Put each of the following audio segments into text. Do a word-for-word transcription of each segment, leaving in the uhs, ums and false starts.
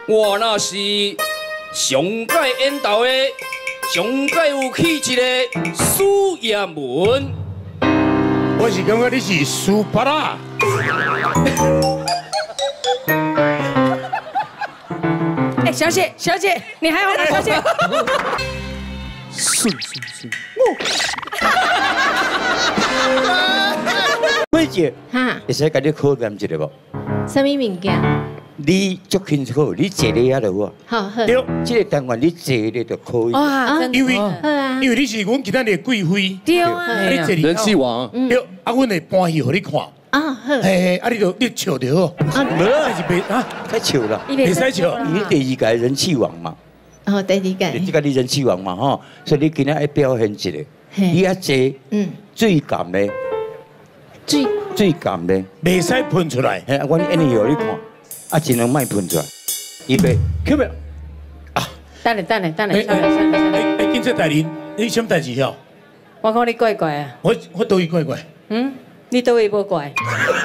我那是上届演导的、上届有气质的苏叶文。 我是感觉你是苏巴拉。 哎，小姐，小姐，你还好吗，小姐？ 是是是。 慧姐， 哈， 会使甲你考验一下无？ 什么物件？ 你足清楚，你坐咧遐就好。 好好。 对， 这个单元你坐咧就可以。 哇， 因为好啊， 因为你是阮今仔日贵妃， 对啊， 你坐人气王。 对，啊，阮会搬戏互你看。 啊好。 嘿，啊，你就你笑就好。 啊， 无还是别啊， 太笑啦， 袂使笑你第二届人气王嘛， 哦，第二你届。 这个你人气王嘛吼，所以你今仔要表现一下， 嘿你遐坐， 嗯， 最感咧， 最最感咧， 袂使喷出来。 嘿，我演你互你看，啊，尽量莫喷出来，预备，开没？ 等下等下等下， 哎算了算了算了， 哎哎，今次代理，你什么代志晓？ 我讲你怪怪啊， 我我都会怪怪。 嗯，你倒位无怪？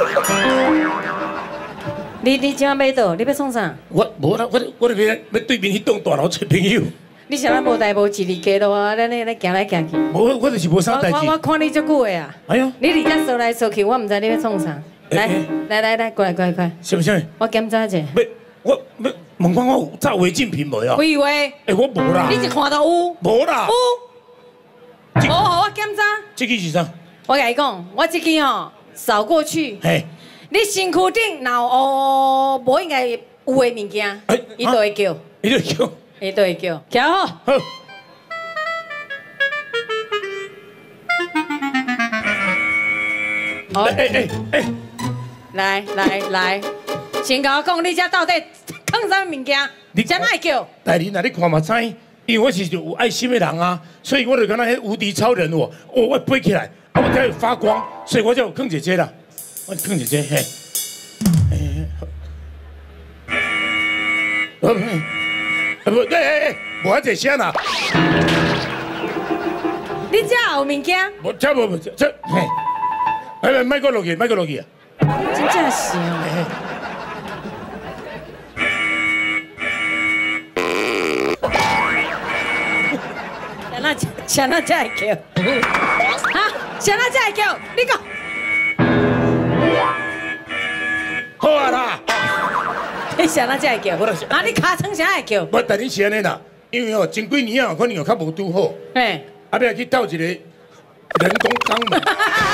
你你今晚要倒？你要创啥？ 我无啦，我我那边要对面迄栋大楼找朋友。 你想咱无代无志，你家路啊，咱咧咧行来行去。 我我就是无啥代志我。我看你足久的啊， 哎呦， 你伫遮说来说去，我唔知你要创啥。来来来来，过来过来过来， 什么什么？ 我检查者。 要我要问看我有炸违禁品无哟？ 废话，你哎，我无啦。 一看到有无啦。 有，好，我检查。 这个是啥？ 我甲你讲，我这支吼扫过去， 嘿， 你身躯顶若有无应该有的物件，伊都会叫， 你就叫。 伊都会叫，徛好。 好。 好， 哎哎哎哎， 来来来，先甲我讲，你遮到底放啥物件？你怎会叫？ 大人啊，你看嘛知，因为我是有爱心的人啊，所以我就敢若迄无敌超人哦，哦我飞起来，啊我才会发光，所以我就放一这啦，我放一这嘿。呃不，哎哎哎，无啊这声啦， 你遮有物件？ 无这无无这这嘿，哎莫搁落去，莫搁落去啊！ 真正是哦。 嘿嘿谁那谁那才会叫？哈？谁那才会叫？你讲。 好啊啦， 你谁那才会叫？ 我就是啊，你尻川谁会叫？ 无但你是安尼啦，因为哦前几年啊，可能有较无拄好， 嘿。 啊要去斗一个人工肛门。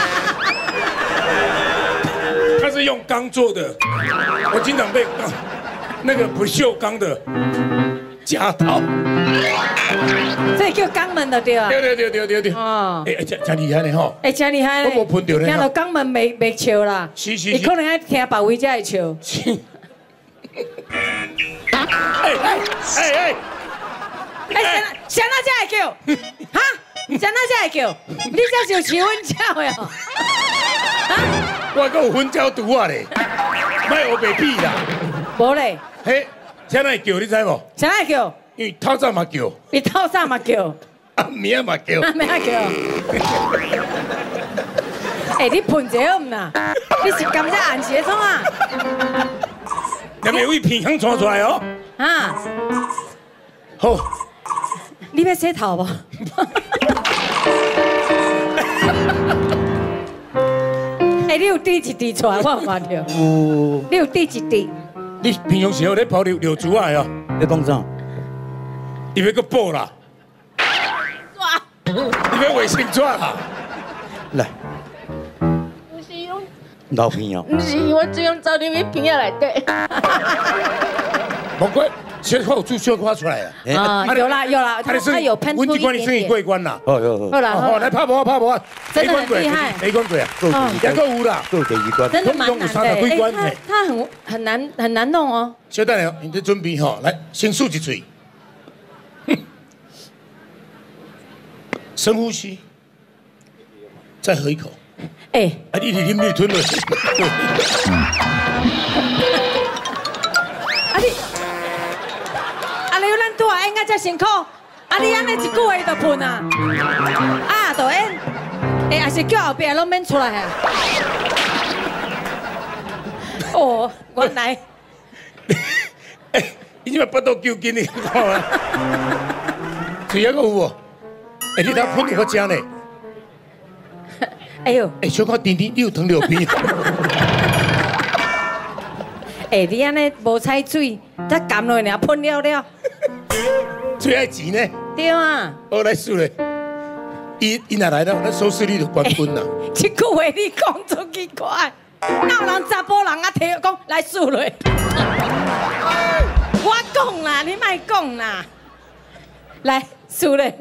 它是用钢做的，我经常被钢那个不锈钢的夹到。 这叫肛门的对啊。 对对对对对对。 哦。 哎哎，真真厉害呢吼！ 哎，真厉害咧！ 我无喷到咧听到肛门袂袂笑啦， 是是是。 伊可能爱听别位才会笑。 哎哎哎哎！ 哎，谁那才会叫？哈？谁那才会叫？你这是有饲阮鸟的哦？哈？ 我还有分焦毒啊咧，卖我白屁啦。 无咧。 嘿，谁来叫你知无？ 谁来叫？ 因为透早嘛叫， 伊透早嘛叫， 暗暝嘛叫。 暗暝叫。哎，你喷一下唔啦？你是甘蔗暗时创啊？ 那边位片香传出来哦。 啊？ 好。 你要洗头无？哎，你有滴一滴出来，我有看到。 有。 你有滴一滴。 你平常时候咧泡柳柳竹啊哦？ 你讲啥？ 你要个补啦？ 哇！ 你要卫生纸啦？ 来。 不是用， 老片哦。 不是，我只用照你的片仔内底。 莫怪，小花有出小花出来啊！ 啊，有啦有啦，他他有喷出一点阮这关你生意过点。 关啦。 好好好。 好啦好好，来拍无拍无， 真的很厉害没关过啊， 够第二也够有啦。 够第二关。 真的蛮难的， 通常有三十几关哎，他他很很难很难弄哦。 小等下，你在准备吼，来先漱一嘴，深呼吸，再喝一口。 哎， 啊，你你啉你吞落去。 啊你，啊你咱拄啊演啊遮辛苦，啊你安尼一句话就喷啊，啊就演，哎还是叫后壁拢免出来啊。哦，原来。 伊即摆巴肚揪紧你看嘛，嘴还阁有无？哎，你当喷到我食呢？ 哎呦， 哎，小可甜甜，你有糖尿病？ 哎，你安尼无采水，才含落尔喷了了。 最爱钱呢？ 对啊。 好来输咧，伊伊若来了，咱收视率就冠军啦。 这句话你讲足奇怪，哪有人查甫人啊摕讲来输咧？我讲啦，你莫讲啦。来输咧。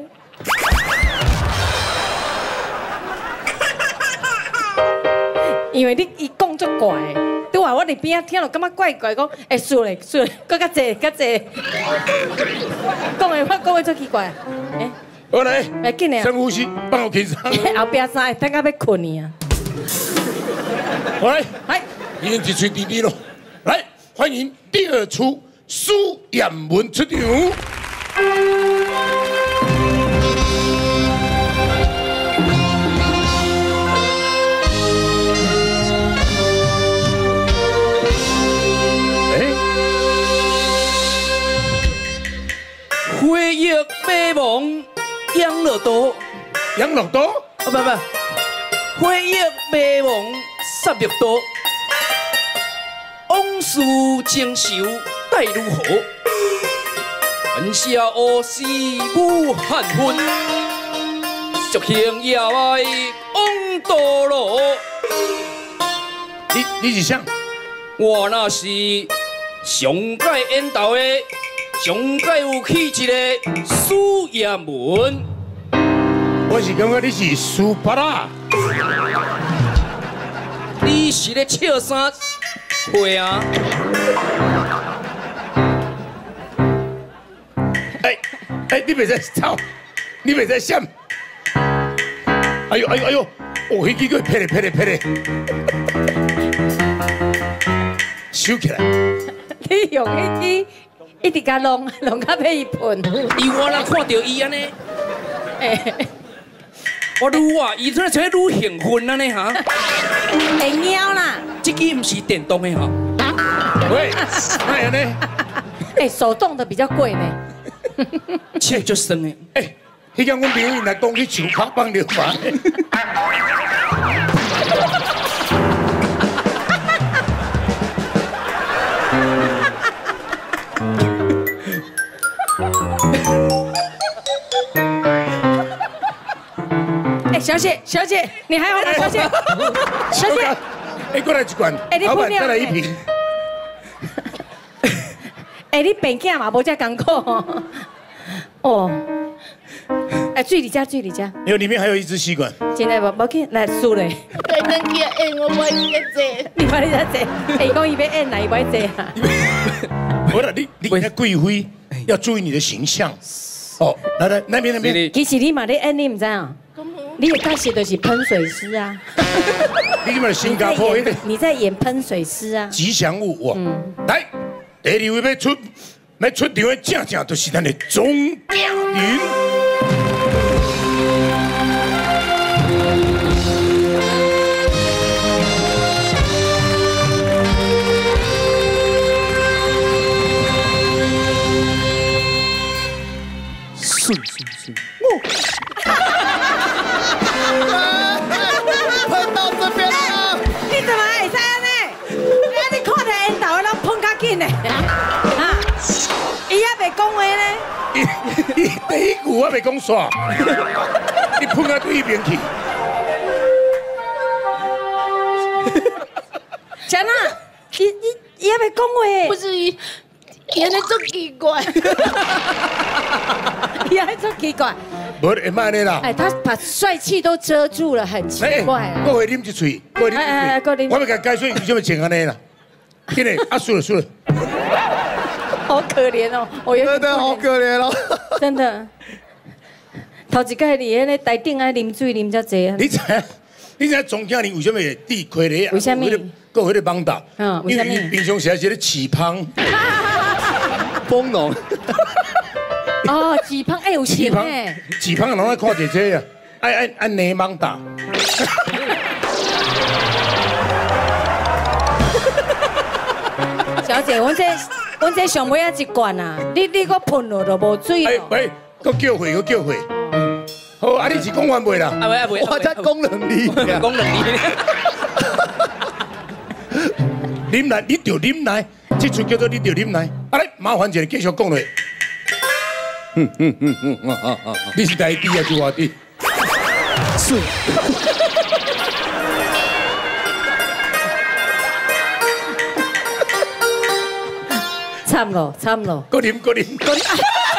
因为你伊讲足怪，拄话我伫边仔听落感觉怪怪，讲会输咧输咧，搁较济较济，讲的我讲的足奇怪，诶， 好来， 来紧的， 深呼吸，放我轻松。 后壁三个等到要困去啊！ 好来， 来， 已经一吹滴滴咯，来欢迎第二出苏艳文出场。 花叶白芒养乐多， 养乐多？ 哦不不，花叶白芒杀乐多，往事情仇待如何？恨下恶事无限分，俗行也爱往道路。 你你是啥？ 我那是上届演导的。上届有去一个苏艳文， 我是感觉你是苏巴拉， 你是咧笑啥会啊？ 哎哎，你袂使走，你袂使闪。哎呦哎呦哎呦，哦，迄几个拍咧拍咧拍咧，收起来。 你用迄支。一直甲弄弄到要伊喷， 伊我若看到伊安尼，我愈话伊做做愈兴奋安尼哈。 会喵啦！ 这支毋是电动的哈。 喂，哪样呢？ 哎，手动的比较贵呢。 切就酸的。 哎，迄间阮朋友来讲去树卡放流氓。 哎，小姐，小姐，你还好吗？小姐，小姐， 哎，过来一罐， 哎，你老板不再来一瓶。 哎，你病囝嘛无遮艰苦哦。哎，水你家，水你家。 有里面还有一支吸管。 真的无，无去来输嘞。 对，等去演我我伊个坐。 你快你在坐，哎，讲伊要演哪伊要坐啊？ 不是你，你那贵妃要注意你的形象。哦，来来，那边那边。 其实你嘛咧演，你唔知啊？你的角色就是喷水师啊。 你嘛新加坡那个。 你在演喷水师啊？ 吉祥物哇！来，第二位要出要出场的，正正就是咱的钟云。 顺顺顺。 喷到这边了！ 你怎么会使安尼？你看到烟头的，咱喷较紧呢。啊，伊还袂讲话呢。 伊伊第一句我袂讲煞，你喷到对面去。 谁呐？伊伊伊还袂讲话。 不是伊，演的足奇怪。 伊还足奇怪。 无会慢的啦。 哎，他把帅气都遮住了，很奇怪啊。 我会啉一嘴，我会啉一嘴。我要甲解说为什么穿安尼啦？今日啊，输了输了。 好可怜哦，我真的好可怜哦。 真的。头一届你迄个台顶爱啉水啉遮济啊。 你知你知总经理为什么会地亏咧？ 为什么？ 各有迄个帮打。 嗯，为什么？ 因为平常时是咧起芳。 丰隆。 哦，起芳哎有钱哎。 起芳人爱看姐姐啊，爱爱爱内帮打。 小姐，我这阮这上尾啊一罐啊，你你搁喷落就无水哎咯。 喂，搁叫回，搁叫回。好，啊，你是讲完未啦？ 啊袂啊袂， 我才讲两字， 讲两字。 啉奶，你着啉奶，这出叫做你着啉奶。啊来，麻烦一下继续讲落。嗯嗯嗯嗯，你是台弟还是外弟？ 是。 惨咯，惨咯。 搁啉，搁啉，搁啉。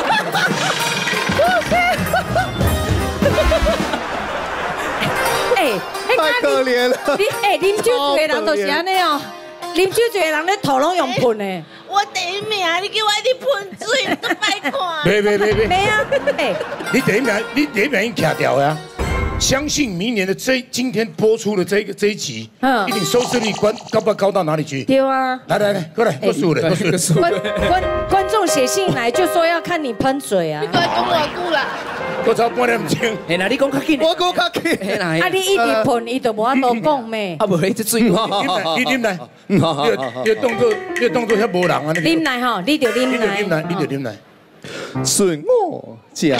哎， 太可怜了。 你哎，啉酒醉的人就是安尼哦，啉酒醉的人咧头拢用喷的。 我第一名，你叫我一直喷水，都歹看。 别别别别！ 没啊，哎， 你第一名，你第一名已经卡掉呀。相信明年的这今天播出的这个这一集， 嗯一定收视率高高不高到哪里去？ 对啊。 来来来，过来，过数了，过数了， 观观观众写信来就说要看你喷水啊你。过来讲我久啦， 我超半点钟。 哎，那你讲较紧。 我讲较紧。 哎那。 啊，你一直喷，伊就无法度讲咩。 啊，无你这水。 你啉奶，你啉奶，你动作，你动作遐无人啊！ 啉奶吼，你就啉你就啉奶。 奶，你就啉奶。 顺我假。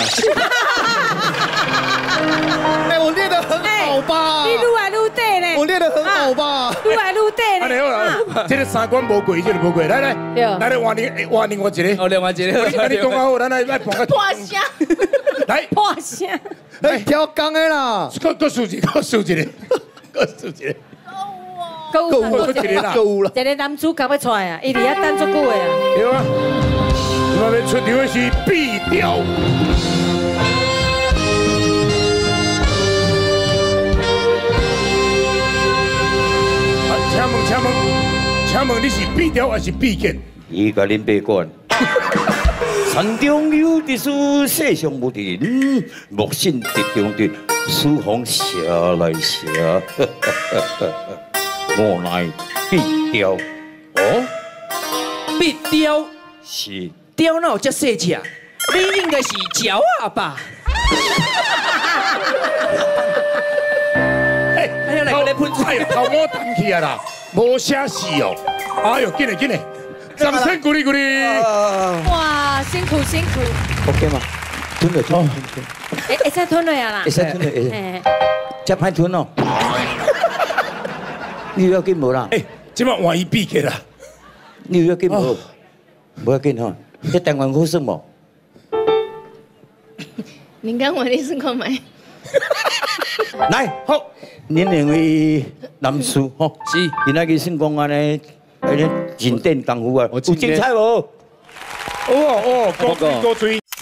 哎，我练得很好吧？ 你愈来愈短呢。 我练得很好吧？ 愈来愈短呢。 安尼好啦，这个三关无过，这个无过，来来，来来换另换另外一个。 哦，另外一个。 啊，你讲啊好，咱来来放个破声。 来， 破声。 哎，挑工的啦。 个个数字，个数字，个数字。 够够有一个啦， 够有啦。 一个男主角要出来啊，伊伫遐等足久的啊。 对啊，我们出场的是碧雕。啊，请问，请问，请问你是碧雕还是碧剑？ 伊甲恁爸管。山中有的树，世上无的人，木信敌中敌，书房下来下。我乃碧雕， 哦，碧雕是雕哪有这细只？你应该是鸟啊吧？ 哎， 哎呀，来个来喷哎呀， 水。 头毛弹起来啦，无写死哦。哎呦，紧嘞紧嘞，掌声鼓励鼓励。 哇，辛苦辛苦。 OK 嘛？吞了吞了吞了， 会会使吞落啊啦会。使吞了，会使， 嘿这歹吞哦。你要紧无啦？ 哎，今晚换伊闭起啦。 你要紧无？无要紧吼，这台湾好耍无？ 你刚我你是看买， 来，好，恁两位男士吼， 是今仔日算讲安尼，安尼认真功夫啊，有精彩无？ 哦哦，高追高追。